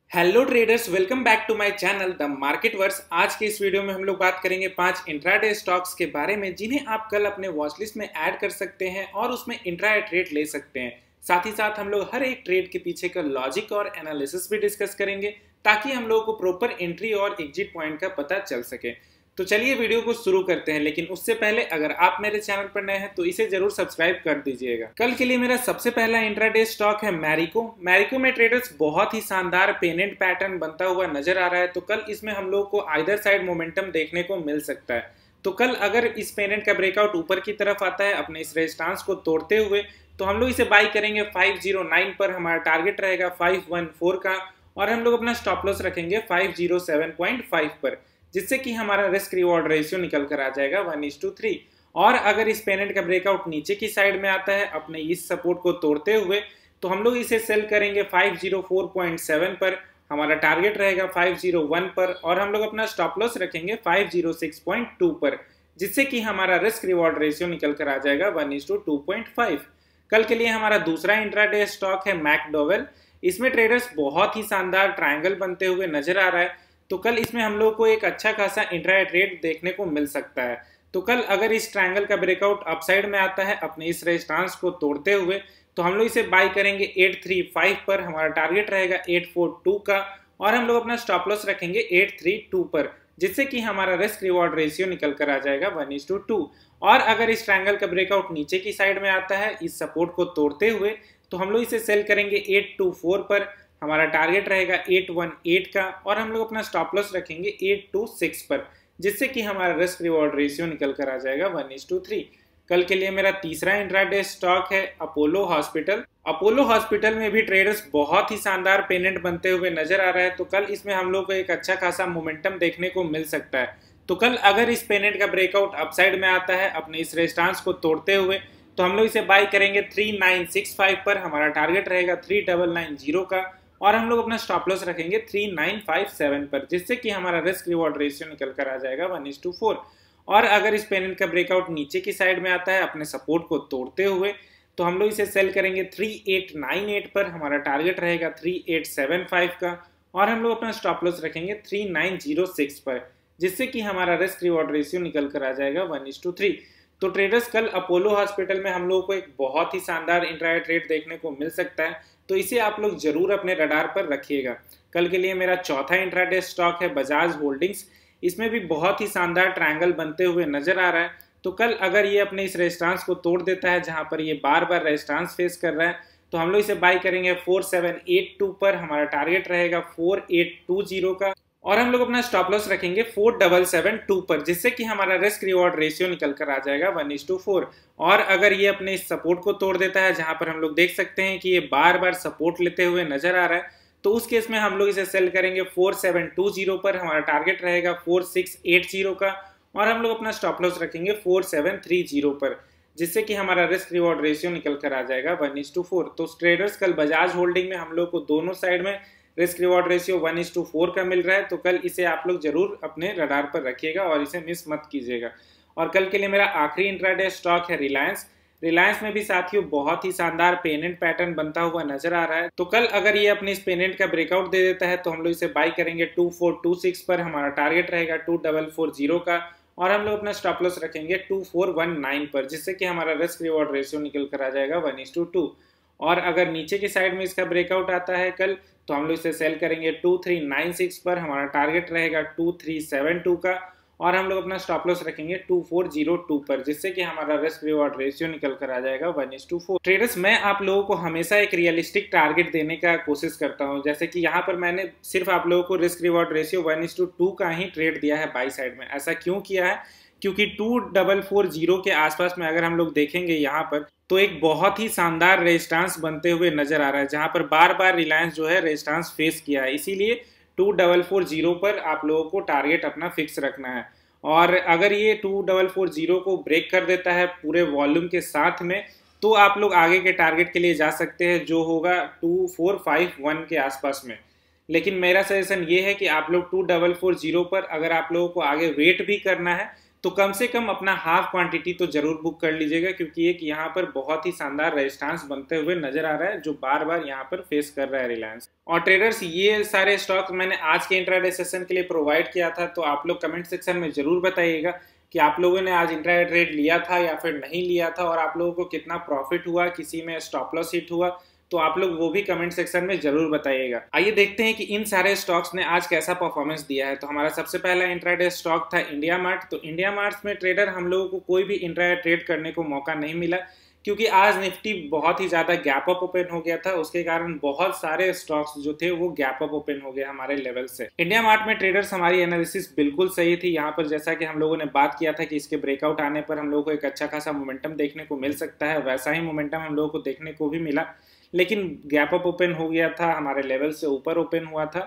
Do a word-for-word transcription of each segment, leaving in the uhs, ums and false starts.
Hello traders, welcome back to my channel the market verse. आज के इस video में हम लोग बात करेंगे पांच इंट्राडे स्टॉक्स के बारे में जिन्हें आप कल अपने वॉच लिस्ट में ऐड कर सकते हैं और उसमें इंट्राडे ट्रेड ले सकते हैं। साथ ही साथ हम लोग हर एक ट्रेड के पीछे का लॉजिक और एनालिसिस भी डिस्कस करेंगे ताकि हम लोगों को प्रॉपर एंट्री और एग्जिट पॉइंट का पता चल सके। तो चलिए वीडियो को शुरू करते हैं, लेकिन उससे पहले अगर आप मेरे चैनल पर नए हैं तो इसे जरूर सब्सक्राइब कर दीजिएगा। कल के लिए मेरा सबसे पहला इंट्राडे स्टॉक है मैरिको। मैरिको में ट्रेडर्स बहुत ही शानदार पेनेंट पैटर्न बनता हुआ नजर आ रहा है, तो कल इसमें हम लोग को आइदर साइड मोमेंटम देखने को मिल सकता है। तो कल अगर इस पेनेंट का ब्रेकआउट ऊपर की तरफ आता है अपने इस रेजिस्टेंस को तोड़ते हुए, तो हम लोग इसे बाई करेंगे फाइव जीरो नाइन पर। हमारा टारगेट रहेगा फाइव वन फोर का और हम लोग अपना स्टॉप लॉस रखेंगे five zero seven point five पर, जिससे कि हमारा रिस्क रिवॉर्ड रेशियो निकल कर आ जाएगा वन इज टू थ्री। और अगर इस पेनेंट का ब्रेकआउट नीचे की साइड में आता है अपने इस सपोर्ट को तोड़ते हुए, तो हम लोग इसे सेल करेंगे five zero four point seven पर। हमारा टारगेट रहेगा फाइव जीरो वन पर और हम लोग अपना स्टॉप लॉस रखेंगे five zero six point two पर, जिससे कि हमारा रिस्क रिवॉर्ड रेशियो निकल कर आ जाएगा one is to two point five. कल के लिए हमारा दूसरा इंट्राडे स्टॉक है मैकडोवेल। इसमें ट्रेडर्स बहुत ही शानदार ट्रायंगल बनते हुए नजर आ रहा है, तो कल इसमें हम लोग को एक अच्छा खासा इंट्राडे ट्रेड देखने को मिल सकता है। तो कल अगर इस ट्रायंगल का ब्रेकआउट अपसाइड में आता है अपने इस रेजिस्टेंस को तोड़ते हुए, तो हम लोग इसे बाई करेंगे एट थ्री फाइव पर। हमारा टारगेट रहेगा एट फोर टू का और हम लोग अपना स्टॉप लॉस रखेंगे एट थ्री टू पर, जिससे कि हमारा रिस्क रिवॉर्ड रेशियो निकल कर आ जाएगा वन इज टू टू। और अगर इस ट्रायंगल का ब्रेकआउट नीचे की साइड में आता है इस सपोर्ट को तोड़ते हुए, तो हम लोग इसे सेल करेंगे एट टू फोर पर। हमारा टारगेट रहेगा एट वन एट का और हम लोग अपना स्टॉप लॉस रखेंगे एट टू सिक्स पर, जिससे कि हमारा रिस्क रिवॉर्ड रेशियो निकल कर आ जाएगा वन इज टू थ्री। कल के लिए मेरा तीसरा इंट्राडे स्टॉक है अपोलो हॉस्पिटल। अपोलो हॉस्पिटल में भी ट्रेडर्स बहुत ही शानदार पेनेंट बनते हुए नजर आ रहा है, तो कल इसमें हम लोग को एक अच्छा खासा मोमेंटम देखने को मिल सकता है। तो कल अगर इस पेनेंट का ब्रेकआउट अपसाइड में आता है अपने इस रेजिस्टेंस को तोड़ते हुए, तो हम लोग इसे बाई करेंगे थ्री नाइन सिक्स फाइव पर। हमारा टारगेट रहेगा थ्री डबल नाइन जीरो का और हम लोग अपना स्टॉप लॉस रखेंगे थ्री नाइन फाइव सेवन पर, जिससे कि हमारा रिस्क रिवॉर्ड रेशियो निकल कर आ जाएगा वन इज टू फोर। और अगर इस पेनेंट का ब्रेकआउट नीचे की साइड में आता है अपने सपोर्ट को तोड़ते हुए, तो हम लोग इसे सेल करेंगे थ्री एट नाइन एट पर। हमारा टारगेट रहेगा थ्री एट सेवन फाइव का और हम लोग अपना स्टॉप लॉस रखेंगे थ्री नाइन जीरो सिक्स पर, जिससे कि हमारा रिस्क रिवॉर्ड रेशियो निकल कर आ जाएगा वन इज टू थ्री। तो ट्रेडर्स कल अपोलो हॉस्पिटल में हम लोगों को एक बहुत ही शानदार इंट्राडे ट्रेड देखने को मिल सकता है, तो इसे आप लोग जरूर अपने रडार पर रखिएगा। कल के लिए मेरा चौथा इंट्राडे स्टॉक है बजाज होल्डिंग्स। इसमें भी बहुत ही शानदार ट्रायंगल बनते हुए नजर आ रहा है, तो कल अगर ये अपने इस रेजिस्टेंस को तोड़ देता है जहां पर ये बार बार रेजिस्टेंस फेस कर रहा है, तो हम लोग इसे बाई करेंगे फोर सेवन एट टू पर। हमारा टारगेट रहेगा फोर एट टू जीरो का और हम लोग अपना स्टॉप लॉस रखेंगे फोर डबल सेवन टू पर, जिससे कि हमारा रिस्क रिवॉर्ड रेशियो निकल कर आ जाएगा वन इज टू फोर। और अगर ये अपने इस सपोर्ट को तोड़ देता है जहां पर हम लोग देख सकते हैं कि ये बार बार सपोर्ट लेते हुए नजर आ रहा है, तो उस केस में हम लोग इसे सेल करेंगे फोर सेवन टू जीरो पर। हमारा टारगेट रहेगा फोर सिक्स एट जीरो का और हम लोग अपना स्टॉप लॉस रखेंगे फोर सेवन थ्री जीरो पर, जिससे कि हमारा रिस्क रिवॉर्ड रेशियो निकल कर आ जाएगा वन इज टू फोर। तो ट्रेडर्स कल बजाज होल्डिंग में हम लोग को दोनों साइड में risk reward ratio one is to four का मिल रहा है, तो कल इसे आप लोग जरूर अपने रडार पर रखिएगा और इसे मिस मत कीजिएगा। और कल के लिए मेरा आखिरी इंट्राडे स्टॉक है रिलायंस। रिलायंस में भी साथियों बहुत ही शानदार पेनेंट पैटर्न बनता हुआ नजर आ रहा है, तो कल अगर ये अपने इस पेनेंट का ब्रेकआउट दे देता है, तो हम लोग इसे बाई करेंगे टू फोर टू सिक्स पर। हमारा टारगेट रहेगा टू डबल फोर जीरो का और हम लोग अपना स्टॉप लॉस रखेंगे टू फोर वन नाइन पर, जिससे कि हमारा रिस्क रिवॉर्ड रेशियो निकल कर आ जाएगा वन इज टू टू। और अगर नीचे की साइड में इसका ब्रेकआउट आता है कल, तो हम लोग इसे सेल करेंगे टू थ्री नाइन सिक्स पर। हमारा टारगेट रहेगा टू थ्री सेवन टू का और हम लोग अपना स्टॉप लॉस रखेंगे टू फोर जीरो टू पर, जिससे कि हमारा रिस्क रिवॉर्ड रेशियो निकल कर आ जाएगा one is to four. Traders, मैं आप लोगों को हमेशा एक रियलिस्टिक टारगेट देने का कोशिश करता हूं, जैसे कि यहाँ पर मैंने सिर्फ आप लोगों को risk reward ratio one is to two का ही ट्रेड दिया है बाई साइड में। ऐसा क्यों किया है? क्योंकि टू डबल फोर जीरो के आसपास में अगर हम लोग देखेंगे यहाँ पर, तो एक बहुत ही शानदार रेजिस्टेंस बनते हुए नजर आ रहा है जहां पर बार बार रिलायंस जो है रेजिस्टेंस फेस किया है। इसीलिए टू डबल फोर जीरो पर आप लोगों को टारगेट अपना फिक्स रखना है। और अगर ये टू डबल फोर जीरो को ब्रेक कर देता है पूरे वॉल्यूम के साथ में, तो आप लोग आगे के टारगेट के लिए जा सकते हैं जो होगा टू फोर फाइव वन के आसपास में। लेकिन मेरा सजेशन ये है कि आप लोग टू डबल फोर जीरो पर अगर आप लोगों को आगे वेट भी करना है, तो कम से कम अपना हाफ क्वांटिटी तो जरूर बुक कर लीजिएगा, क्योंकि एक यहाँ पर बहुत ही शानदार रेजिस्टेंस बनते हुए नजर आ रहा है जो बार बार यहाँ पर फेस कर रहा है रिलायंस। और ट्रेडर्स, ये सारे स्टॉक मैंने आज के इंट्राडे सेशन के लिए प्रोवाइड किया था, तो आप लोग कमेंट सेक्शन में जरूर बताइएगा कि आप लोगों ने आज इंट्राडे ट्रेड लिया था या फिर नहीं लिया था, और आप लोगों को कितना प्रॉफिट हुआ, किसी में स्टॉप लॉस हिट हुआ, तो आप लोग वो भी कमेंट सेक्शन में जरूर बताइएगा। आइए देखते हैं कि इन सारे स्टॉक्स ने आज कैसा परफॉर्मेंस दिया है। तो हमारा सबसे पहला इंट्राडे स्टॉक था इंडिया मार्ट। तो इंडिया मार्ट में ट्रेडर हम लोगों को कोई भी इंट्राडे ट्रेड करने को मौका नहीं मिला, क्योंकि आज निफ्टी बहुत ही ज्यादा गैप अप ओपन हो गया था। उसके कारण बहुत सारे स्टॉक्स जो थे वो गैप अप ओपन हो गए हमारे लेवल से। इंडिया मार्ट में ट्रेडर्स, हमारी एनालिसिस बिल्कुल सही थी। यहाँ पर जैसा कि हम लोगों ने बात किया था कि इसके ब्रेकआउट आने पर हम लोगों को एक अच्छा खासा मोमेंटम देखने को मिल सकता है, वैसा ही मोमेंटम हम लोगों को देखने को भी मिला, लेकिन गैप अप ओपन हो गया था, हमारे लेवल से ऊपर ओपन हुआ था।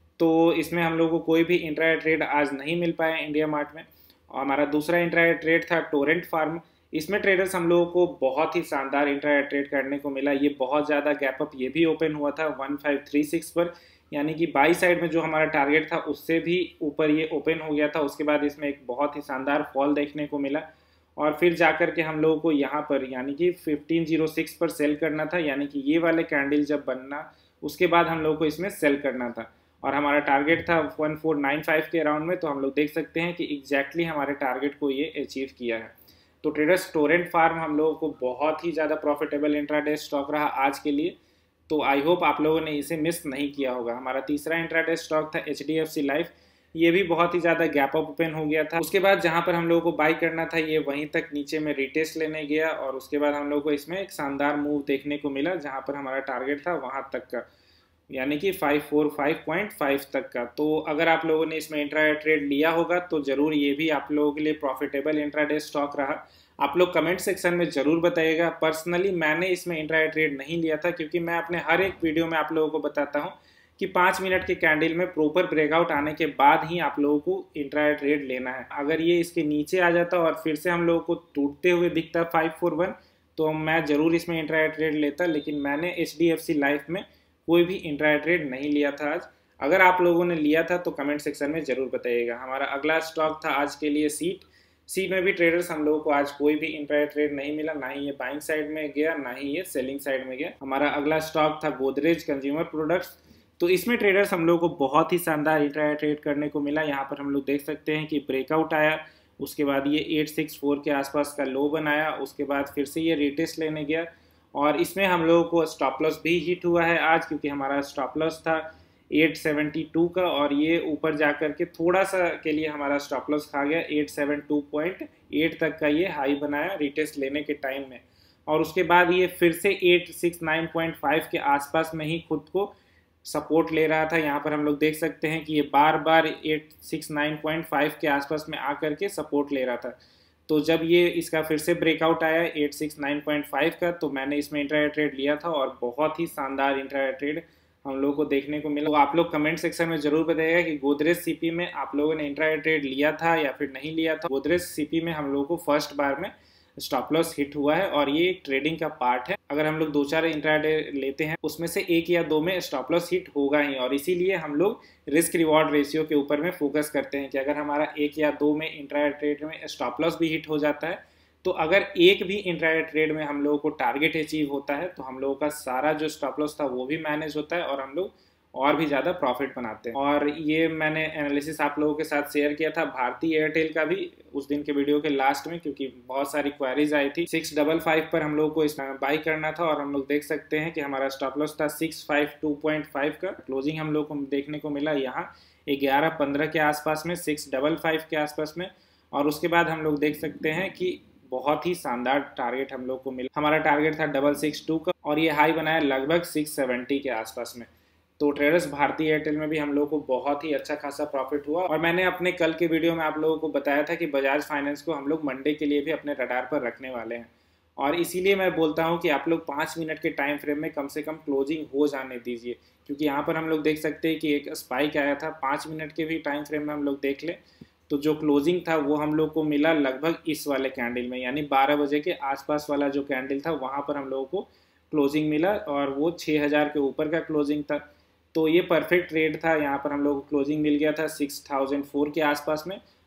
तो इसमें हम लोगों को कोई भी इंट्राडे ट्रेड आज नहीं मिल पाया इंडिया मार्ट में। और हमारा दूसरा इंट्राडे ट्रेड था टोरेंट फार्म। इसमें ट्रेडर्स हम लोगों को बहुत ही शानदार इंट्राडे ट्रेड करने को मिला। ये बहुत ज़्यादा गैप अप ये भी ओपन हुआ था वन फाइव थ्री सिक्स पर, यानी कि बाई साइड में जो हमारा टारगेट था उससे भी ऊपर ये ओपन हो गया था। उसके बाद इसमें एक बहुत ही शानदार फॉल देखने को मिला, और फिर जाकर के हम लोगों को यहाँ पर यानी कि फिफ्टीन ज़ीरो सिक्स पर सेल करना था, यानी कि ये वाले कैंडल जब बनना उसके बाद हम लोगों को इसमें सेल करना था। और हमारा टारगेट था वन फोर नाइन फाइव के अराउंड में, तो हम लोग देख सकते हैं कि एग्जैक्टली हमारे टारगेट को ये अचीव किया है। तो ट्रेडर्स, टोरेंट फार्म हम लोगों को बहुत ही ज़्यादा प्रॉफिटेबल इंट्राडे स्टॉक रहा आज के लिए, तो आई होप आप लोगों ने इसे मिस नहीं किया होगा। हमारा तीसरा इंट्राडे स्टॉक था H D F C life. ये भी बहुत ही ज़्यादा गैप अप ओपन हो गया था। उसके बाद जहाँ पर हम लोगों को बाई करना था ये वहीं तक नीचे में रिटेस्ट लेने गया, और उसके बाद हम लोगों को इसमें एक शानदार मूव देखने को मिला जहाँ पर हमारा टारगेट था वहाँ तक का, यानी कि five four five point five तक का। तो अगर आप लोगों ने इसमें इंट्राडे ट्रेड लिया होगा तो ज़रूर ये भी आप लोगों के लिए प्रॉफिटेबल इंट्राडे स्टॉक रहा। आप लोग कमेंट सेक्शन में ज़रूर बताइएगा। पर्सनली मैंने इसमें इंट्राडे ट्रेड नहीं लिया था, क्योंकि मैं अपने हर एक वीडियो में आप लोगों को बताता हूँ कि पाँच मिनट के कैंडल में प्रॉपर ब्रेकआउट आने के बाद ही आप लोगों को इंट्राडे ट्रेड लेना है। अगर ये इसके नीचे आ जाता और फिर से हम लोगों को टूटते हुए दिखता फाइव फोर वन, तो मैं ज़रूर इसमें इंट्राडे ट्रेड लेता, लेकिन मैंने H D F C life में कोई भी इंट्राडे ट्रेड नहीं लिया था आज। अगर आप लोगों ने लिया था तो कमेंट सेक्शन में ज़रूर बताइएगा। हमारा अगला स्टॉक था आज के लिए सीट। सीट में भी ट्रेडर्स हम लोगों को आज कोई भी इंट्राडे ट्रेड नहीं मिला, ना ही ये बाइंग साइड में गया ना ही ये सेलिंग साइड में गया। हमारा अगला स्टॉक था गोदरेज कंज्यूमर प्रोडक्ट्स। तो इसमें ट्रेडर्स हम लोगों को बहुत ही शानदार इंट्राडे ट्रेड करने को मिला। यहाँ पर हम लोग देख सकते हैं कि ब्रेकआउट आया, उसके बाद ये एट सिक्स फोर के आसपास का लो बनाया, उसके बाद फिर से ये रिटेस्ट लेने गया, और इसमें हम लोगों को स्टॉप लॉस भी हिट हुआ है आज, क्योंकि हमारा स्टॉप लॉस था एट सेवेंटी टू का, और ये ऊपर जाकर के थोड़ा सा के लिए हमारा स्टॉप लॉस खा गया। Eight seven two point eight तक का ये हाई बनाया रिटेस्ट लेने के टाइम में, और उसके बाद ये फिर से eight six nine point five के आसपास में ही खुद को सपोर्ट ले रहा था। यहाँ पर हम लोग देख सकते हैं कि ये बार बार eight six nine point five के आसपास में आकर के सपोर्ट ले रहा था। तो जब ये इसका फिर से ब्रेकआउट आया eight six nine point five का, तो मैंने इसमें इंट्राडे ट्रेड लिया था, और बहुत ही शानदार इंट्राडे ट्रेड हम लोगों को देखने को मिला। तो आप लोग कमेंट सेक्शन में जरूर बताइएगा कि गोदरेज सीपी में आप लोगों ने इंट्राडे ट्रेड लिया था या फिर नहीं लिया था। गोदरेज सीपी में हम लोगों को फर्स्ट बार में स्टॉप लॉस हिट हुआ है, और ये एक ट्रेडिंग का पार्ट है। अगर हम लोग दो चार इंट्राडे लेते हैं उसमें से एक या दो में स्टॉप लॉस हिट होगा ही, और इसीलिए हम लोग रिस्क रिवॉर्ड रेशियो के ऊपर में फोकस करते हैं कि अगर हमारा एक या दो में इंट्राडे ट्रेड में स्टॉप लॉस भी हिट हो जाता है, तो अगर एक भी इंट्राडे ट्रेड में हम लोगों को टारगेट अचीव होता है तो हम लोगों का सारा जो स्टॉप लॉस था वो भी मैनेज होता है, और हम लोग और भी ज़्यादा प्रॉफिट बनाते हैं। और ये मैंने एनालिसिस आप लोगों के साथ शेयर किया था भारती एयरटेल का भी उस दिन के वीडियो के लास्ट में, क्योंकि बहुत सारी क्वेरीज आई थी। सिक्स डबल फाइव पर हम लोग को इस बाई करना था, और हम लोग देख सकते हैं कि हमारा स्टॉप लॉस था six five two point five का। क्लोजिंग हम लोग को देखने को मिला यहाँ ग्यारह पंद्रह के आसपास में, सिक्स डबल फाइव के आसपास में, और उसके बाद हम लोग देख सकते हैं कि बहुत ही शानदार टारगेट हम लोग को मिला। हमारा टारगेट था डबल सिक्स टू का, और ये हाई बनाया लगभग सिक्स सेवेंटी के आसपास में। तो ट्रेडर्स, भारतीय एयरटेल में भी हम लोग को बहुत ही अच्छा खासा प्रॉफिट हुआ। और मैंने अपने कल के वीडियो में आप लोगों को बताया था कि बजाज फाइनेंस को हम लोग मंडे के लिए भी अपने रडार पर रखने वाले हैं, और इसीलिए मैं बोलता हूं कि आप लोग पाँच मिनट के टाइम फ्रेम में कम से कम क्लोजिंग हो जाने दीजिए, क्योंकि यहाँ पर हम लोग देख सकते हैं कि एक स्पाइक आया था। पाँच मिनट के भी टाइम फ्रेम में हम लोग देख लें तो जो क्लोजिंग था वो हम लोग को मिला लगभग इस वाले कैंडल में, यानी बारह बजे के आसपास वाला जो कैंडल था वहाँ पर हम लोगों को क्लोजिंग मिला, और वो छः हज़ार के ऊपर का क्लोजिंग था। तो ये परफेक्ट ट्रेड था। यहाँ पर हम लोग को क्लोजिंग मिल गया था सिक्स थाउजेंड फोर के आसपास में,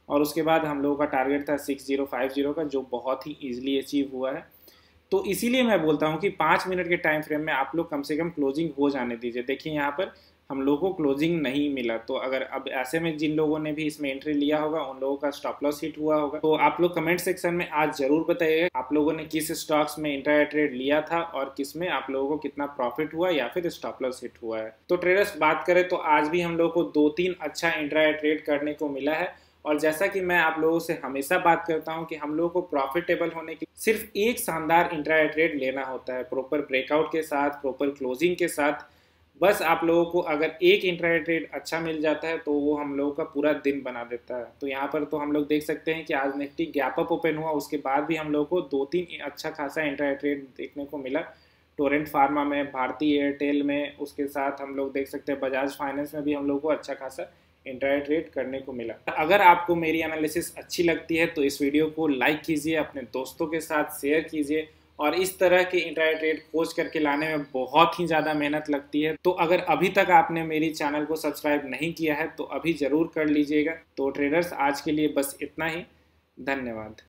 और उसके बाद हम लोगों का टारगेट था सिक्स ज़ीरो फाइव ज़ीरो का, जो बहुत ही ईजिली अचीव हुआ है। तो इसीलिए मैं बोलता हूँ कि पाँच मिनट के टाइम फ्रेम में आप लोग कम से कम क्लोजिंग हो जाने दीजिए। देखिए यहाँ पर हम लोगों को क्लोजिंग नहीं मिला, तो अगर अब ऐसे में जिन लोगों ने भी इसमें एंट्री लिया होगा उन लोगों का स्टॉप लॉस हिट हुआ होगा। तो आप लोग कमेंट सेक्शन में आज जरूर बताइएगा आप लोगों ने किस स्टॉक्स में इंट्रा ट्रेड लिया था और किस में आप लोगों को कितना प्रॉफिट हुआ या फिर स्टॉप लॉस हिट हुआ है। तो ट्रेडर्स बात करें तो आज भी हम लोग को दो तीन अच्छा इंट्रा ट्रेड करने को मिला है, और जैसा कि मैं आप लोगों से हमेशा बात करता हूं कि हम लोगों को प्रॉफिटेबल होने के लिए सिर्फ एक शानदार इंट्रा ट्रेड लेना होता है, प्रॉपर ब्रेकआउट के साथ, प्रॉपर क्लोजिंग के साथ। बस आप लोगों को अगर एक इंट्रा ट्रेड अच्छा मिल जाता है तो वो हम लोगों का पूरा दिन बना देता है। तो यहाँ पर तो हम लोग देख सकते हैं कि आज निफ्टी गैप अप ओपन हुआ, उसके बाद भी हम लोगों को दो तीन अच्छा खासा इंट्रा ट्रेड देखने को मिला। टोरेंट फार्मा में, भारतीय एयरटेल में, उसके साथ हम लोग देख सकते हैं बजाज फाइनेंस में भी हम लोग को अच्छा खासा इंट्रा ट्रेड करने को मिला। अगर आपको मेरी एनालिसिस अच्छी लगती है तो इस वीडियो को लाइक कीजिए, अपने दोस्तों के साथ शेयर कीजिए, और इस तरह के इंट्रा ट्रेड खोज करके लाने में बहुत ही ज़्यादा मेहनत लगती है। तो अगर अभी तक आपने मेरी चैनल को सब्सक्राइब नहीं किया है तो अभी ज़रूर कर लीजिएगा। तो ट्रेडर्स आज के लिए बस इतना ही, धन्यवाद।